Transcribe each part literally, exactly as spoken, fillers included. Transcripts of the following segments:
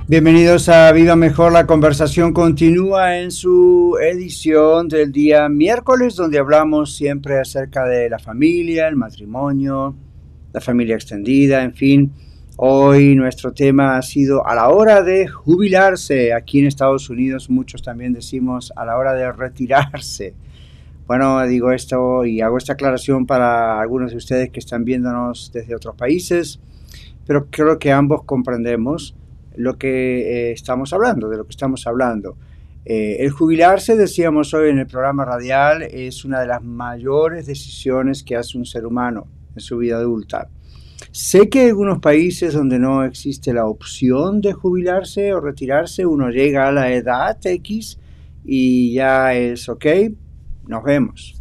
Bienvenidos a Viva Mejor, la conversación continúa en su edición del día miércoles, donde hablamos siempre acerca de la familia, el matrimonio, la familia extendida, en fin. Hoy nuestro tema ha sido a la hora de jubilarse. Aquí en Estados Unidos muchos también decimos a la hora de retirarse. Bueno, digo esto y hago esta aclaración para algunos de ustedes que están viéndonos desde otros países, pero creo que ambos comprendemos lo que eh, estamos hablando, de lo que estamos hablando. Eh, el jubilarse, decíamos hoy en el programa radial, es una de las mayores decisiones que hace un ser humano en su vida adulta. Sé que hay algunos países donde no existe la opción de jubilarse o retirarse, uno llega a la edad X y ya es ok, nos vemos.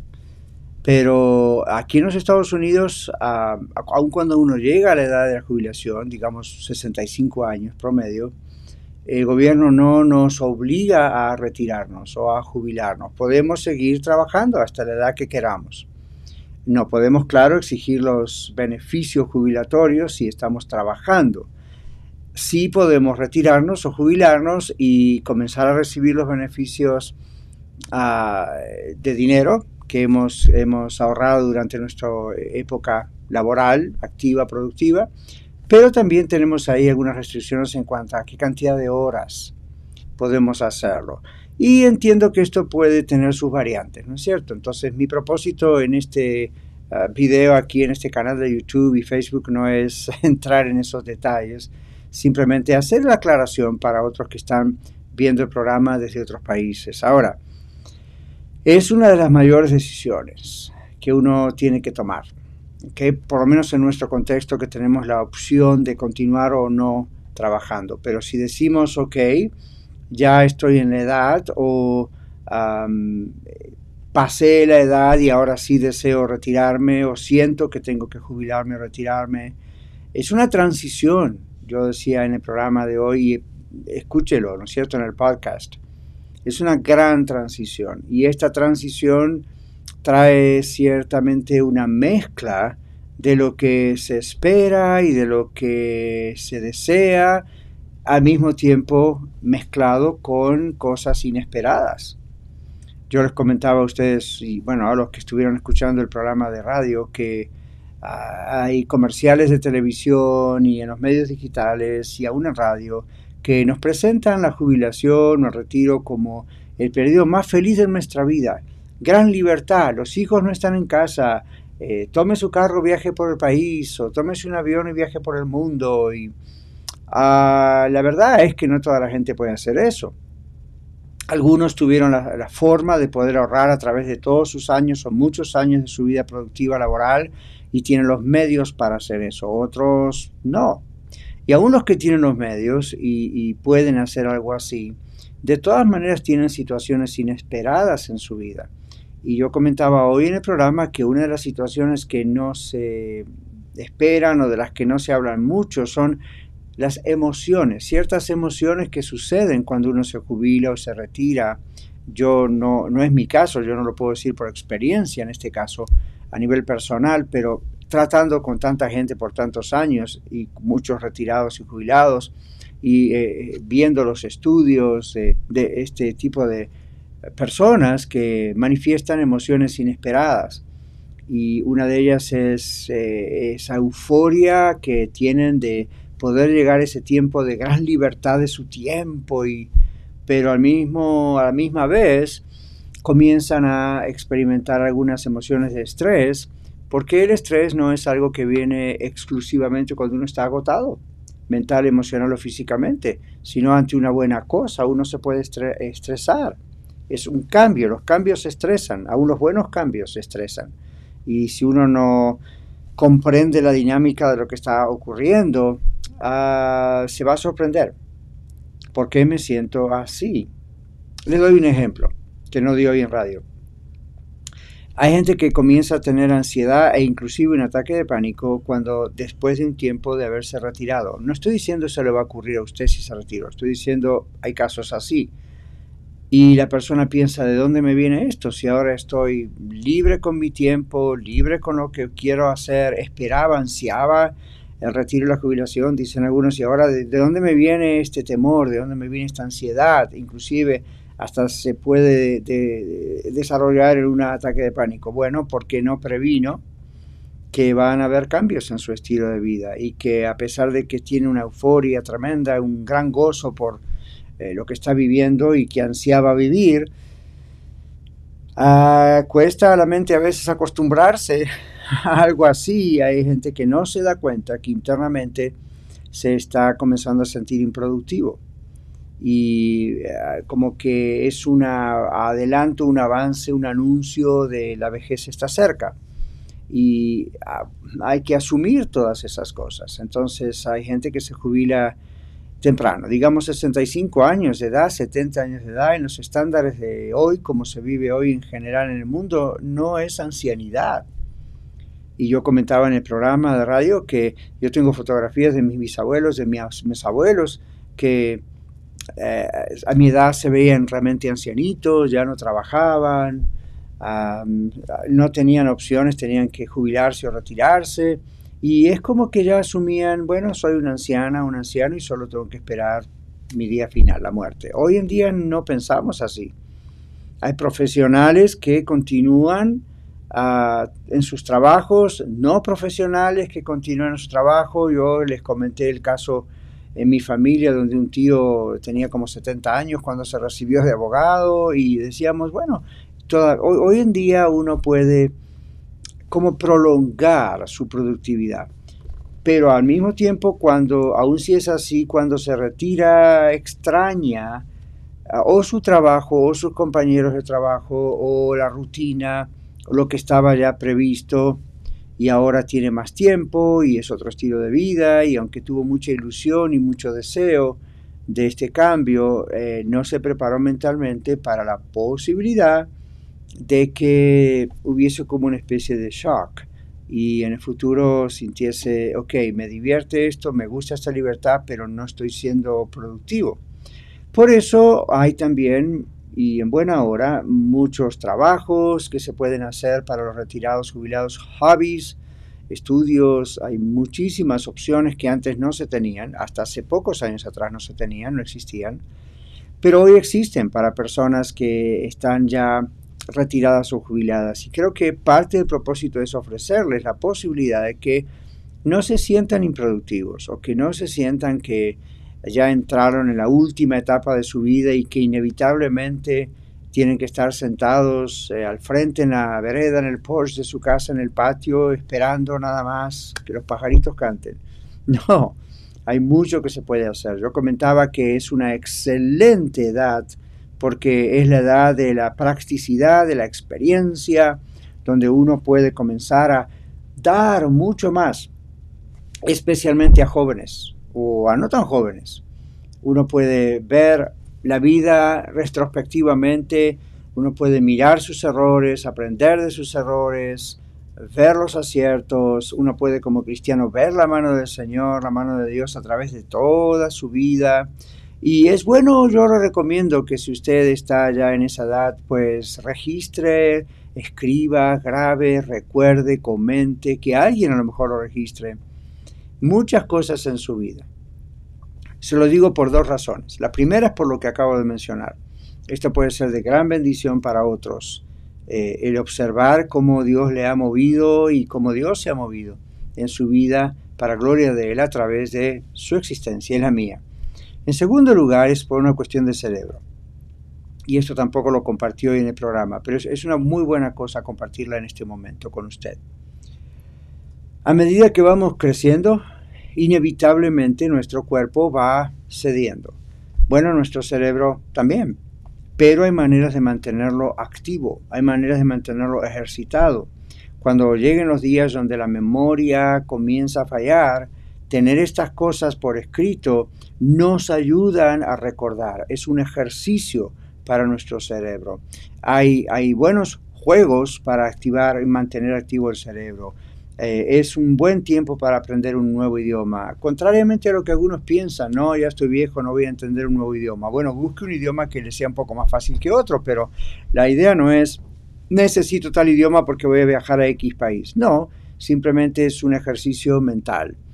Pero aquí en los Estados Unidos, uh, aun cuando uno llega a la edad de la jubilación, digamos sesenta y cinco años promedio, el gobierno no nos obliga a retirarnos o a jubilarnos. Podemos seguir trabajando hasta la edad que queramos. No podemos, claro, exigir los beneficios jubilatorios si estamos trabajando. Sí podemos retirarnos o jubilarnos y comenzar a recibir los beneficios uh, de dinero que hemos, hemos ahorrado durante nuestra época laboral, activa, productiva, pero también tenemos ahí algunas restricciones en cuanto a qué cantidad de horas podemos hacerlo. Y entiendo que esto puede tener sus variantes, ¿no es cierto? Entonces, mi propósito en este uh, video aquí en este canal de YouTube y Facebook no es entrar en esos detalles, simplemente hacer la aclaración para otros que están viendo el programa desde otros países. Ahora, es una de las mayores decisiones que uno tiene que tomar, ¿okay? Por lo menos en nuestro contexto, que tenemos la opción de continuar o no trabajando. Pero si decimos, ok, ya estoy en la edad o um, pasé la edad y ahora sí deseo retirarme o siento que tengo que jubilarme o retirarme, es una transición. Yo decía en el programa de hoy, escúchelo, ¿no es cierto?, en el podcast. Es una gran transición y esta transición trae ciertamente una mezcla de lo que se espera y de lo que se desea, al mismo tiempo mezclado con cosas inesperadas. Yo les comentaba a ustedes, y bueno, a los que estuvieron escuchando el programa de radio, que uh, hay comerciales de televisión y en los medios digitales y aún en radio que nos presentan la jubilación o el retiro como el periodo más feliz de nuestra vida. Gran libertad, los hijos no están en casa, eh, tome su carro, viaje por el país, o tómese un avión y viaje por el mundo. Y, uh, la verdad es que no toda la gente puede hacer eso. Algunos tuvieron la, la forma de poder ahorrar a través de todos sus años o muchos años de su vida productiva laboral y tienen los medios para hacer eso, otros no. Y aún los que tienen los medios y, y pueden hacer algo así, de todas maneras tienen situaciones inesperadas en su vida. Y yo comentaba hoy en el programa que una de las situaciones que no se esperan o de las que no se hablan mucho son las emociones, ciertas emociones que suceden cuando uno se jubila o se retira. Yo no, no es mi caso, yo no lo puedo decir por experiencia en este caso a nivel personal, pero tratando con tanta gente por tantos años y muchos retirados y jubilados y eh, viendo los estudios eh, de este tipo de personas que manifiestan emociones inesperadas, y una de ellas es eh, esa euforia que tienen de poder llegar a ese tiempo de gran libertad de su tiempo, y, pero al mismo, a la misma vez comienzan a experimentar algunas emociones de estrés, porque el estrés no es algo que viene exclusivamente cuando uno está agotado, mental, emocional o físicamente, sino ante una buena cosa uno se puede estresar. Es un cambio, los cambios se estresan, aún los buenos cambios se estresan. Y si uno no comprende la dinámica de lo que está ocurriendo, uh, se va a sorprender. ¿Por qué me siento así? Les doy un ejemplo que no di hoy en radio. Hay gente que comienza a tener ansiedad e inclusive un ataque de pánico cuando después de un tiempo de haberse retirado. No estoy diciendo eso le va a ocurrir a usted si se retiró, estoy diciendo hay casos así. Y la persona piensa, ¿de dónde me viene esto? Si ahora estoy libre con mi tiempo, libre con lo que quiero hacer, esperaba, ansiaba el retiro y la jubilación, dicen algunos, y ahora, ¿de, de dónde me viene este temor? ¿De dónde me viene esta ansiedad? Inclusive hasta se puede de, de, desarrollar un ataque de pánico. Bueno, porque no previno que van a haber cambios en su estilo de vida y que a pesar de que tiene una euforia tremenda, un gran gozo por eh, lo que está viviendo y que ansiaba vivir, uh, cuesta a la mente a veces acostumbrarse a algo así. Hay gente que no se da cuenta que internamente se está comenzando a sentir improductivo y uh, como que es un adelanto, un avance, un anuncio de la vejez está cerca. Y uh, hay que asumir todas esas cosas. Entonces hay gente que se jubila temprano, digamos sesenta y cinco años de edad, setenta años de edad, en los estándares de hoy, como se vive hoy en general en el mundo, no es ancianidad. Y yo comentaba en el programa de radio que yo tengo fotografías de mis bisabuelos, de mis, mis abuelos, que eh, a mi edad se veían realmente ancianitos, ya no trabajaban, Um, no tenían opciones, tenían que jubilarse o retirarse, y es como que ya asumían, bueno, soy una anciana, un anciano y solo tengo que esperar mi día final, la muerte. Hoy en día no pensamos así. Hay profesionales que continúan uh, en sus trabajos, no profesionales que continúan en su trabajo. Yo les comenté el caso en mi familia donde un tío tenía como setenta años cuando se recibió de abogado y decíamos, bueno, Toda, hoy, hoy en día uno puede como prolongar su productividad, pero al mismo tiempo, cuando, aun si es así, cuando se retira, extraña uh, o su trabajo, o sus compañeros de trabajo, o la rutina, o lo que estaba ya previsto, y ahora tiene más tiempo, y es otro estilo de vida, y aunque tuvo mucha ilusión y mucho deseo de este cambio, eh, no se preparó mentalmente para la posibilidad de que hubiese como una especie de shock y en el futuro sintiese, ok, me divierte esto, me gusta esta libertad, pero no estoy siendo productivo. Por eso hay también, y en buena hora, muchos trabajos que se pueden hacer para los retirados, jubilados, hobbies, estudios. Hay muchísimas opciones que antes no se tenían, hasta hace pocos años atrás no se tenían, no existían, pero hoy existen para personas que están ya retiradas o jubiladas, y creo que parte del propósito es ofrecerles la posibilidad de que no se sientan improductivos o que no se sientan que ya entraron en la última etapa de su vida y que inevitablemente tienen que estar sentados eh, al frente en la vereda, en el porche de su casa, en el patio, esperando nada más que los pajaritos canten. No, hay mucho que se puede hacer. Yo comentaba que es una excelente edad porque es la edad de la practicidad, de la experiencia, donde uno puede comenzar a dar mucho más, especialmente a jóvenes o a no tan jóvenes. Uno puede ver la vida retrospectivamente, uno puede mirar sus errores, aprender de sus errores, ver los aciertos. Uno puede como cristiano ver la mano del Señor, la mano de Dios a través de toda su vida. Y es bueno, yo le recomiendo que si usted está ya en esa edad, pues registre, escriba, grabe, recuerde, comente, que alguien a lo mejor lo registre, muchas cosas en su vida. Se lo digo por dos razones. La primera es por lo que acabo de mencionar. Esto puede ser de gran bendición para otros. Eh, el observar cómo Dios le ha movido y cómo Dios se ha movido en su vida para gloria de Él a través de su existencia y la mía. En segundo lugar, es por una cuestión de cerebro. Y esto tampoco lo compartí hoy en el programa, pero es, es una muy buena cosa compartirla en este momento con usted. A medida que vamos creciendo, inevitablemente nuestro cuerpo va cediendo. Bueno, nuestro cerebro también, pero hay maneras de mantenerlo activo, hay maneras de mantenerlo ejercitado. Cuando lleguen los días donde la memoria comienza a fallar, tener estas cosas por escrito nos ayudan a recordar. Es un ejercicio para nuestro cerebro. Hay, hay buenos juegos para activar y mantener activo el cerebro. Eh, es un buen tiempo para aprender un nuevo idioma. Contrariamente a lo que algunos piensan, no, ya estoy viejo, no voy a entender un nuevo idioma. Bueno, busque un idioma que le sea un poco más fácil que otro, pero la idea no es necesito tal idioma porque voy a viajar a X país. No, simplemente es un ejercicio mental.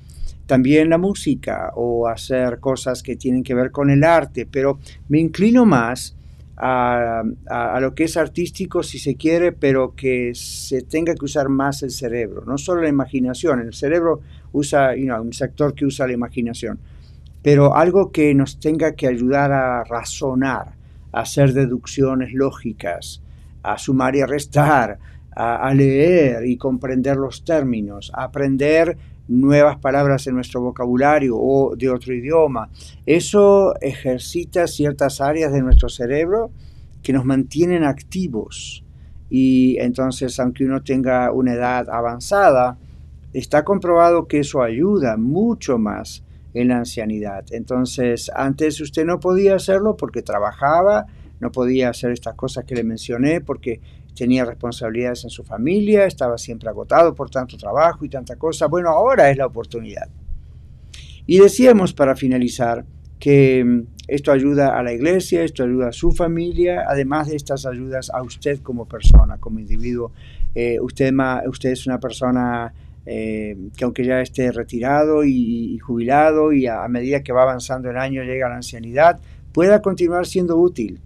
también la música o hacer cosas que tienen que ver con el arte, pero me inclino más a, a, a lo que es artístico si se quiere, pero que se tenga que usar más el cerebro, no solo la imaginación. El cerebro usa, you know, un sector que usa la imaginación, pero algo que nos tenga que ayudar a razonar, a hacer deducciones lógicas, a sumar y a restar, a, a leer y comprender los términos, a aprender nuevas palabras en nuestro vocabulario o de otro idioma. Eso ejercita ciertas áreas de nuestro cerebro que nos mantienen activos. Y entonces, aunque uno tenga una edad avanzada, está comprobado que eso ayuda mucho más en la ancianidad. Entonces, antes usted no podía hacerlo porque trabajaba, no podía hacer estas cosas que le mencioné porque tenía responsabilidades en su familia, estaba siempre agotado por tanto trabajo y tanta cosa. Bueno, ahora es la oportunidad. Y decíamos, para finalizar, que esto ayuda a la iglesia, esto ayuda a su familia, además de estas ayudas a usted como persona, como individuo. Eh, usted, usted es una persona eh, que aunque ya esté retirado y, y jubilado y a, a medida que va avanzando el año llega a la ancianidad, pueda continuar siendo útil.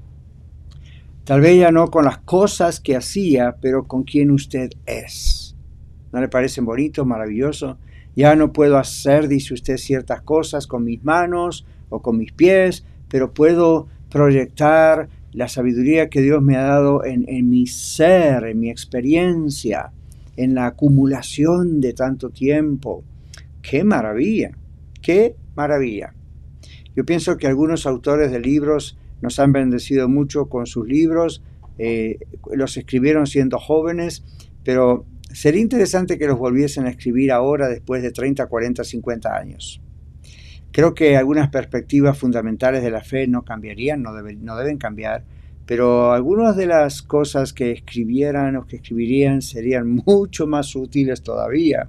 Tal vez ya no con las cosas que hacía, pero con quien usted es. ¿No le parece bonito, maravilloso? Ya no puedo hacer, dice usted, ciertas cosas con mis manos o con mis pies, pero puedo proyectar la sabiduría que Dios me ha dado en, en mi ser, en mi experiencia, en la acumulación de tanto tiempo. ¡Qué maravilla! ¡Qué maravilla! Yo pienso que algunos autores de libros nos han bendecido mucho con sus libros, eh, los escribieron siendo jóvenes, pero sería interesante que los volviesen a escribir ahora después de treinta, cuarenta, cincuenta años. Creo que algunas perspectivas fundamentales de la fe no cambiarían, no deben, no deben cambiar, pero algunas de las cosas que escribieran o que escribirían serían mucho más útiles todavía,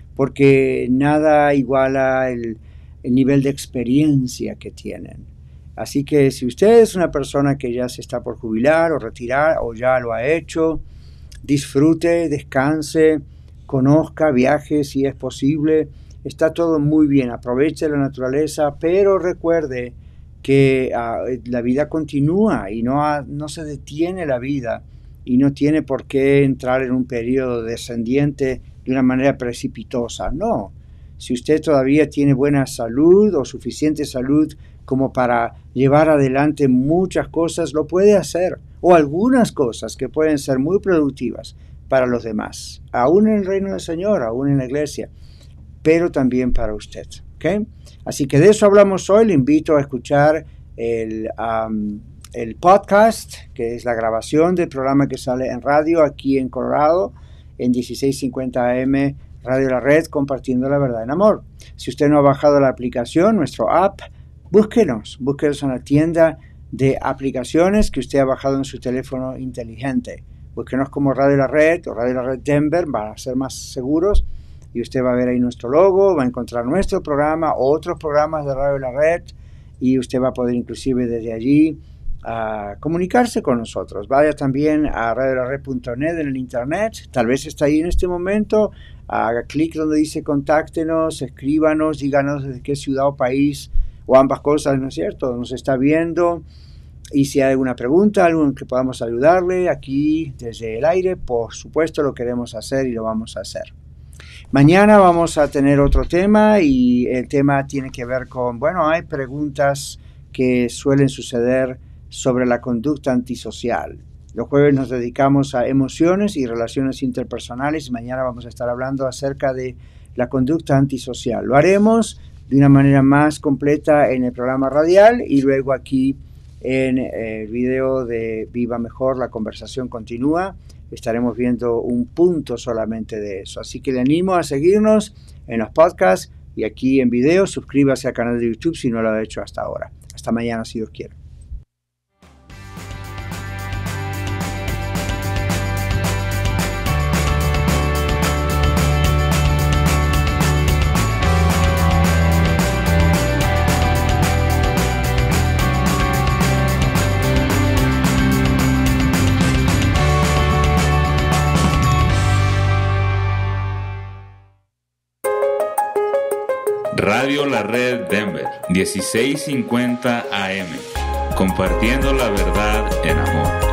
porque nada iguala el, el nivel de experiencia que tienen. Así que si usted es una persona que ya se está por jubilar o retirar o ya lo ha hecho, disfrute, descanse, conozca, viaje si es posible. Está todo muy bien, aproveche la naturaleza, pero recuerde que uh, la vida continúa y no, ha, no se detiene la vida y no tiene por qué entrar en un periodo descendiente de una manera precipitosa. No, si usted todavía tiene buena salud o suficiente salud como para llevar adelante muchas cosas, lo puede hacer, o algunas cosas que pueden ser muy productivas para los demás, aún en el reino del Señor, aún en la iglesia, pero también para usted, ¿ok? Así que de eso hablamos hoy. Le invito a escuchar el, um, el podcast, que es la grabación del programa que sale en radio aquí en Colorado, en dieciséis cincuenta A M, Radio La Red, compartiendo la verdad en amor. Si usted no ha bajado la aplicación, nuestro app, búsquenos, búsquenos en la tienda de aplicaciones que usted ha bajado en su teléfono inteligente. Búsquenos como Radio La Red o Radio La Red Denver para ser más seguros y usted va a ver ahí nuestro logo, va a encontrar nuestro programa, otros programas de Radio La Red y usted va a poder inclusive desde allí uh, comunicarse con nosotros. Vaya también a radio la red punto net en el internet, tal vez está ahí en este momento, haga clic donde dice contáctenos, escríbanos, díganos desde qué ciudad o país o ambas cosas, ¿no es cierto?, nos está viendo, y si hay alguna pregunta, algo en que podamos ayudarle aquí desde el aire, por supuesto lo queremos hacer y lo vamos a hacer. Mañana vamos a tener otro tema y el tema tiene que ver con, bueno, hay preguntas que suelen suceder sobre la conducta antisocial. Los jueves nos dedicamos a emociones y relaciones interpersonales y mañana vamos a estar hablando acerca de la conducta antisocial. Lo haremos de una manera más completa en el programa radial y luego aquí en el video de Viva Mejor, la conversación continúa. Estaremos viendo un punto solamente de eso. Así que le animo a seguirnos en los podcasts y aquí en video. Suscríbase al canal de YouTube si no lo ha hecho hasta ahora. Hasta mañana, si Dios quiere. la red Denver, dieciséis cincuenta A M, compartiendo la verdad en amor.